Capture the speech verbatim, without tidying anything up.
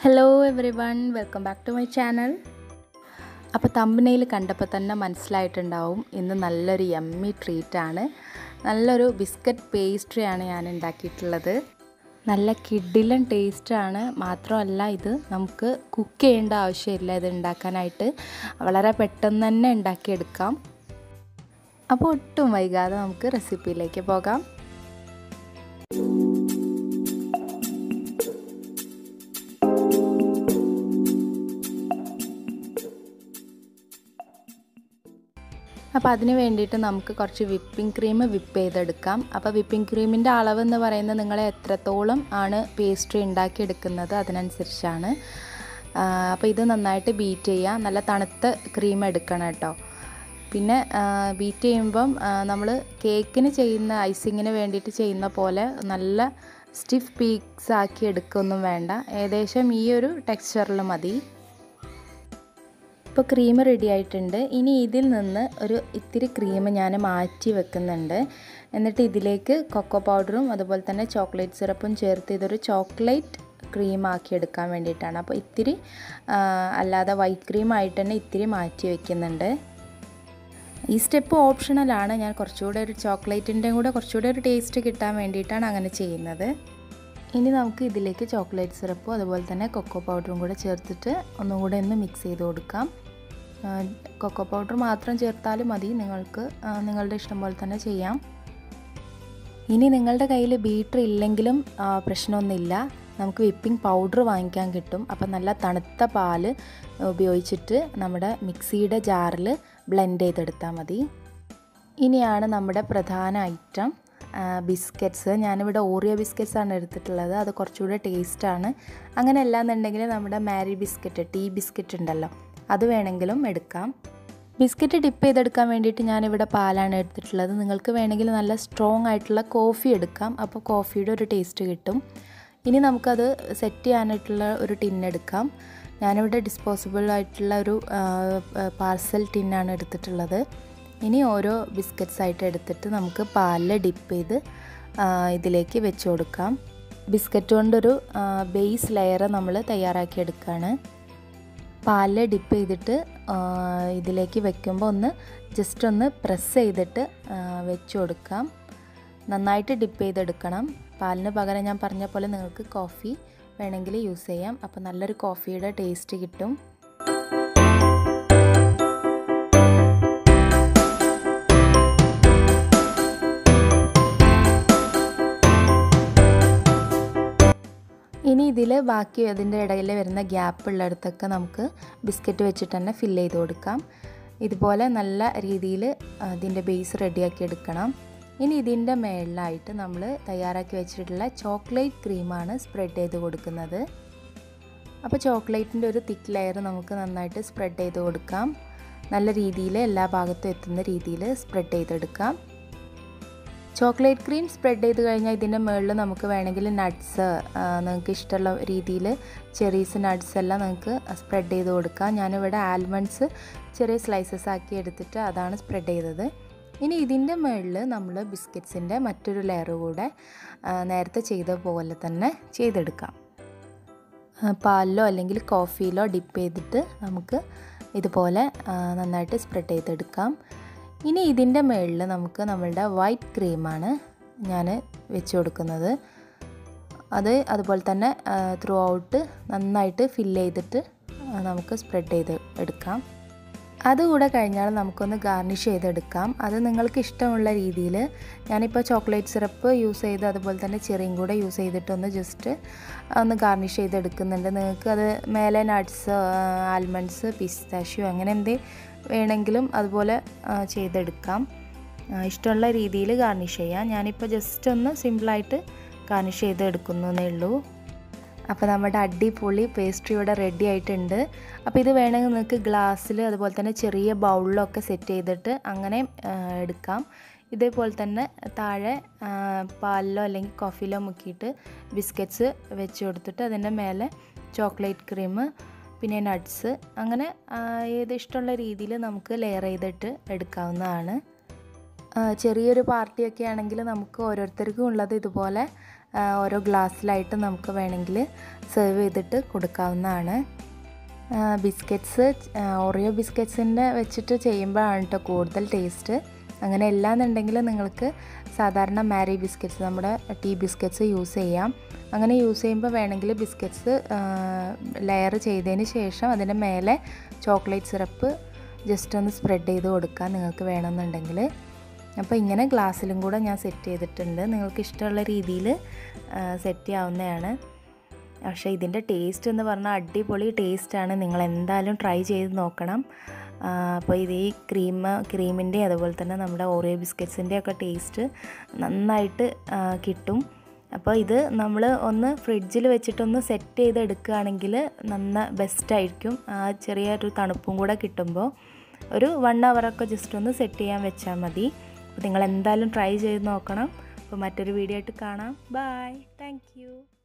Hello everyone, welcome back to my channel. അപ്പോൾ തമ്പനയിൽ കണ്ടപ്പോൾ തന്നെ മനസ്സിലായിട്ടുണ്ടാവും ഇന്ന് നല്ലൊരു യമ്മി ട്രീറ്റാണ്. നല്ലൊരു ബിസ്ക്കറ്റ് പേസ്ട്രിയാണ് ഞാൻ ഉണ്ടാക്കിയിട്ടുള്ളത്. നല്ല കിഡിലൻ ടേസ്റ്റാണ്. മാത്രമല്ല ഇത് നമുക്ക് കുക്ക് ചെയ്യേണ്ട ആവശ്യമില്ല. ഇത് ഉണ്ടാക്കാനായിട്ട് വളരെ പെട്ടെന്ന് തന്നെ ഉണ്ടാക്കിയെടുക്കാം. അപ്പോൾ ഒട്ടും വൈകാതെ നമുക്ക് റെസിപ്പിയിലേക്ക് പോകാം. അപ്പോൾ അതിന് വേണ്ടിയിട്ട് നമുക്ക് കുറച്ച് വിപ്പിംഗ് ക്രീം വിപ്പ് ചെയ്തെടുക്കാം. അപ്പോൾ വിപ്പിംഗ് ക്രീമിൻ്റെ അളവെന്ന് പറയുന്നത് നിങ്ങൾ എത്രത്തോളം ആണ് പേസ്ട്രി ഉണ്ടാക്കിയെടുക്കുന്നത് അതിനനുസരിച്ചാണ്. അപ്പോൾ ഇത് നന്നായിട്ട് ബീറ്റ് ചെയ്യുക. നല്ല തണുത്ത ക്രീം എടുക്കണം കേട്ടോ. പിന്നെ ബീറ്റ് ചെയ്യുമ്പം നമ്മൾ കേക്കിന് ചെയ്യുന്ന ഐസിങ്ങിന് വേണ്ടിയിട്ട് ചെയ്യുന്ന പോലെ നല്ല സ്റ്റിഫ് പീക്സ് ആക്കി എടുക്കുകയൊന്നും വേണ്ട. ഏകദേശം ഈ ഒരു ടെക്സ്ചറിൽ മതി. ഇപ്പോൾ ക്രീം റെഡി ആയിട്ടുണ്ട്. ഇനി ഇതിൽ നിന്ന് ഒരു ഇത്തിരി ക്രീം ഞാൻ മാറ്റി വെക്കുന്നുണ്ട്. എന്നിട്ട് ഇതിലേക്ക് കൊക്കോ പൗഡറും അതുപോലെ തന്നെ ചോക്ലേറ്റ് സിറപ്പും ചേർത്ത് ഇതൊരു ചോക്ലേറ്റ് ക്രീം ആക്കി എടുക്കാൻ വേണ്ടിയിട്ടാണ്. അപ്പോൾ ഇത്തിരി അല്ലാതെ വൈറ്റ് ക്രീം ആയിട്ട് തന്നെ ഇത്തിരി മാറ്റി വെക്കുന്നുണ്ട്. ഈ സ്റ്റെപ്പ് ഓപ്ഷണലാണ്. ഞാൻ കുറച്ചുകൂടെ ഒരു ചോക്ലേറ്റിൻ്റെയും കൂടെ കുറച്ചുകൂടെ ഒരു ടേസ്റ്റ് കിട്ടാൻ വേണ്ടിയിട്ടാണ് അങ്ങനെ ചെയ്യുന്നത്. ഇനി നമുക്ക് ഇതിലേക്ക് ചോക്ലേറ്റ് സിറപ്പും അതുപോലെ തന്നെ കൊക്കോ പൗഡറും കൂടെ ചേർത്തിട്ട് ഒന്നും കൂടെ ഒന്ന് മിക്സ് ചെയ്ത് കൊടുക്കാം. കൊക്കോ പൗഡർ മാത്രം ചേർത്താലും മതി, നിങ്ങൾക്ക് നിങ്ങളുടെ ഇഷ്ടം പോലെ തന്നെ ചെയ്യാം. ഇനി നിങ്ങളുടെ കയ്യിൽ ബീറ്റർ ഇല്ലെങ്കിലും പ്രശ്നമൊന്നുമില്ല. നമുക്ക് വിപ്പിംഗ് പൗഡർ വാങ്ങിക്കാൻ കിട്ടും. അപ്പം നല്ല തണുത്ത പാല് ഉപയോഗിച്ചിട്ട് നമ്മുടെ മിക്സിയുടെ ജാറിൽ ബ്ലെൻഡ് ചെയ്തെടുത്താൽ മതി. ഇനിയാണ് നമ്മുടെ പ്രധാന ഐറ്റം ബിസ്ക്കറ്റ്സ്. ഞാനിവിടെ ഓറിയോ ബിസ്ക്കറ്റ്സാണ് എടുത്തിട്ടുള്ളത്. അത് കുറച്ചുകൂടെ ടേസ്റ്റാണ്. അങ്ങനെ അല്ലാന്നുണ്ടെങ്കിൽ നമ്മുടെ മാരി ബിസ്ക്കറ്റ്, ടീ ബിസ്ക്കറ്റ് ഉണ്ടല്ലോ, അത് വേണമെങ്കിലും എടുക്കാം. ബിസ്ക്കറ്റ് ഡിപ്പ് ചെയ്തെടുക്കാൻ വേണ്ടിയിട്ട് ഞാനിവിടെ പാലാണ് എടുത്തിട്ടുള്ളത്. നിങ്ങൾക്ക് വേണമെങ്കിൽ നല്ല സ്ട്രോങ് ആയിട്ടുള്ള കോഫി എടുക്കാം. അപ്പോൾ കോഫിയുടെ ഒരു ടേസ്റ്റ് കിട്ടും. ഇനി നമുക്കത് സെറ്റ് ചെയ്യാനായിട്ടുള്ള ഒരു ടിന്നെടുക്കാം. ഞാനിവിടെ ഡിസ്പോസിബിൾ ആയിട്ടുള്ള ഒരു പാർസൽ ടിന്നാണ് എടുത്തിട്ടുള്ളത്. ഇനി ഓരോ ബിസ്ക്കറ്റ്സ് ആയിട്ട് എടുത്തിട്ട് നമുക്ക് പാലിൽ ഡിപ്പ് ചെയ്ത് ഇതിലേക്ക് വെച്ച് കൊടുക്കാം. ബിസ്ക്കറ്റ് കൊണ്ടൊരു ബേസ് ലെയർ നമ്മൾ തയ്യാറാക്കി എടുക്കുകയാണ്. പാലിൽ ഡിപ്പ് ചെയ്തിട്ട് ഇതിലേക്ക് വെക്കുമ്പോൾ ഒന്ന് ജസ്റ്റ് ഒന്ന് പ്രസ് ചെയ്തിട്ട് വെച്ച് കൊടുക്കാം. നന്നായിട്ട് ഡിപ്പ് ചെയ്തെടുക്കണം. പാലിന് പകരം ഞാൻ പറഞ്ഞ പോലെ നിങ്ങൾക്ക് കോഫി വേണമെങ്കിൽ യൂസ് ചെയ്യാം. അപ്പോൾ നല്ലൊരു കോഫിയുടെ ടേസ്റ്റ് കിട്ടും. ഇനി ഇതിൽ ബാക്കി അതിൻ്റെ ഇടയിൽ വരുന്ന ഗ്യാപ്പ് ഉള്ളിടത്തൊക്കെ നമുക്ക് ബിസ്ക്കറ്റ് വെച്ചിട്ട് തന്നെ ഫില്ല് ചെയ്ത് കൊടുക്കാം. ഇതുപോലെ നല്ല രീതിയിൽ അതിൻ്റെ ബേസ് റെഡിയാക്കി എടുക്കണം. ഇനി ഇതിൻ്റെ മേളിലായിട്ട് നമ്മൾ തയ്യാറാക്കി വെച്ചിട്ടുള്ള ചോക്ലേറ്റ് ക്രീമാണ് സ്പ്രെഡ് ചെയ്ത് കൊടുക്കുന്നത്. അപ്പോൾ ചോക്ലേറ്റിൻ്റെ ഒരു തിക്ക് ലെയർ നമുക്ക് നന്നായിട്ട് സ്പ്രെഡ് ചെയ്ത് കൊടുക്കാം. നല്ല രീതിയിൽ എല്ലാ ഭാഗത്തും എത്തുന്ന രീതിയിൽ സ്പ്രെഡ് ചെയ്തെടുക്കാം. ചോക്ലേറ്റ് ക്രീം സ്പ്രെഡ് ചെയ്ത് കഴിഞ്ഞാൽ ഇതിൻ്റെ മുകളിൽ നമുക്ക് വേണമെങ്കിൽ നട്ട്സ്, നിങ്ങൾക്ക് ഇഷ്ടമുള്ള രീതിയിൽ ചെറീസ്, നട്ട്സ് എല്ലാം നിങ്ങൾക്ക് സ്പ്രെഡ് ചെയ്ത് കൊടുക്കാം. ഞാനിവിടെ ആൽമണ്ട്സ് ചെറിയ സ്ലൈസസ് ആക്കി എടുത്തിട്ട് അതാണ് സ്പ്രെഡ് ചെയ്തത്. ഇനി ഇതിൻ്റെ മുകളിൽ നമ്മൾ ബിസ്ക്കറ്റ്സിൻ്റെ മറ്റൊരു ലെയർ കൂടെ നേരത്തെ ചെയ്ത പോലെ തന്നെ ചെയ്തെടുക്കാം. പാലിലോ അല്ലെങ്കിൽ കോഫിയിലോ ഡിപ്പ് ചെയ്തിട്ട് നമുക്ക് ഇതുപോലെ നന്നായിട്ട് സ്പ്രെഡ് ചെയ്തെടുക്കാം. ഇനി ഇതിൻ്റെ മുകളിൽ നമുക്ക് നമ്മളുടെ വൈറ്റ് ക്രീമാണ് ഞാൻ വെച്ച് കൊടുക്കുന്നത്. അത് അതുപോലെ തന്നെ ത്രൂ ഔട്ട് നന്നായിട്ട് ഫില്ല് ചെയ്തിട്ട് നമുക്ക് സ്പ്രെഡ് ചെയ്ത് എടുക്കാം. അതുകൂടെ കഴിഞ്ഞാൽ നമുക്കൊന്ന് ഗാർണിഷ് ചെയ്തെടുക്കാം. അത് നിങ്ങൾക്ക് ഇഷ്ടമുള്ള രീതിയിൽ. ഞാനിപ്പോൾ ചോക്ലേറ്റ് സിറപ്പ് യൂസ് ചെയ്ത് അതുപോലെ തന്നെ ചെറിയും കൂടെ യൂസ് ചെയ്തിട്ടൊന്ന് ജസ്റ്റ് ഒന്ന് ഗാർണിഷ് ചെയ്തെടുക്കുന്നുണ്ട്. നിങ്ങൾക്ക് അത് മേലെ നട്ട്സ്, ആൽമണ്ട്സ്, പിസ്താഷ്യോ അങ്ങനെ എന്ത് വേണമെങ്കിലും അതുപോലെ ചെയ്തെടുക്കാം. ഇഷ്ടമുള്ള രീതിയിൽ ഗാർണിഷ് ചെയ്യാം. ഞാനിപ്പോൾ ജസ്റ്റ് ഒന്ന് സിമ്പിളായിട്ട് ഗാർണിഷ് ചെയ്തെടുക്കുന്നേ ഉള്ളൂ. അപ്പോൾ നമ്മുടെ അടിപൊളി പേസ്ട്രി ഇവിടെ റെഡി ആയിട്ടുണ്ട്. അപ്പോൾ ഇത് വേണമെങ്കിൽ നിങ്ങൾക്ക് ഗ്ലാസ്സിൽ അതുപോലെ തന്നെ ചെറിയ ബൗളിലൊക്കെ സെറ്റ് ചെയ്തിട്ട് അങ്ങനെ എടുക്കാം. ഇതേപോലെ തന്നെ താഴെ പാലിലോ അല്ലെങ്കിൽ കോഫിയിലോ മുക്കിയിട്ട് ബിസ്ക്കറ്റ്സ് വെച്ച് കൊടുത്തിട്ട് അതിൻ്റെ മേലെ ചോക്ലേറ്റ് ക്രീം, പിന്നെ നട്ട്സ്, അങ്ങനെ ഏത് ഇഷ്ടമുള്ള രീതിയിൽ നമുക്ക് ലെയർ ചെയ്തിട്ട് എടുക്കാവുന്നതാണ്. ചെറിയൊരു പാർട്ടിയൊക്കെ ആണെങ്കിൽ നമുക്ക് ഓരോരുത്തർക്കും ഉള്ളത് ഇതുപോലെ ഓരോ ഗ്ലാസ്സിലായിട്ട് നമുക്ക് വേണമെങ്കിൽ സെർവ് ചെയ്തിട്ട് കൊടുക്കാവുന്നതാണ്. ബിസ്ക്കറ്റ്സ് ഓറിയോ ബിസ്ക്കറ്റ്സിൻ്റെ വെച്ചിട്ട് ചെയ്യുമ്പോഴാണ് കേട്ടോ കൂടുതൽ ടേസ്റ്റ്. അങ്ങനെ അല്ലാന്നുണ്ടെങ്കിൽ നിങ്ങൾക്ക് സാധാരണ മാരി ബിസ്ക്കറ്റ്സ്, നമ്മുടെ ടീ ബിസ്ക്കറ്റ്സ് യൂസ് ചെയ്യാം. അങ്ങനെ യൂസ് ചെയ്യുമ്പോൾ വേണമെങ്കിൽ ബിസ്ക്കറ്റ്സ് ലെയർ ചെയ്തതിന് ശേഷം അതിൻ്റെ മേലെ ചോക്ലേറ്റ് സിറപ്പ് ജസ്റ്റ് ഒന്ന് സ്പ്രെഡ് ചെയ്ത് കൊടുക്കാം നിങ്ങൾക്ക് വേണമെന്നുണ്ടെങ്കിൽ. അപ്പോൾ ഇങ്ങനെ ഗ്ലാസ്സിലും കൂടെ ഞാൻ സെറ്റ് ചെയ്തിട്ടുണ്ട്. നിങ്ങൾക്ക് ഇഷ്ടമുള്ള രീതിയിൽ സെറ്റ് ചെയ്യാവുന്നതാണ്. പക്ഷേ ഇതിൻ്റെ ടേസ്റ്റ് എന്ന് പറഞ്ഞാൽ അടിപൊളി ടേസ്റ്റാണ്. നിങ്ങൾ എന്തായാലും ട്രൈ ചെയ്ത് നോക്കണം. അപ്പോൾ ഇത് ഈ ക്രീം ക്രീമിൻ്റെ അതുപോലെ തന്നെ നമ്മുടെ ഓറിയോ ബിസ്ക്കറ്റ്സിൻ്റെ ഒക്കെ ടേസ്റ്റ് നന്നായിട്ട് കിട്ടും. അപ്പോൾ ഇത് നമ്മൾ ഒന്ന് ഫ്രിഡ്ജിൽ വെച്ചിട്ടൊന്ന് സെറ്റ് ചെയ്ത് എടുക്കുകയാണെങ്കിൽ നന്ന ബെസ്റ്റായിരിക്കും. ആ ചെറിയൊരു തണുപ്പും കൂടെ കിട്ടുമ്പോൾ ഒരു വൺ അവറൊക്കെ ജസ്റ്റ് ഒന്ന് സെറ്റ് ചെയ്യാൻ വെച്ചാൽ മതി. അപ്പോൾ നിങ്ങൾ എന്തായാലും ട്രൈ ചെയ്ത് നോക്കണം. അപ്പോൾ മറ്റൊരു വീഡിയോ ആയിട്ട് കാണാം. Bye, thank U.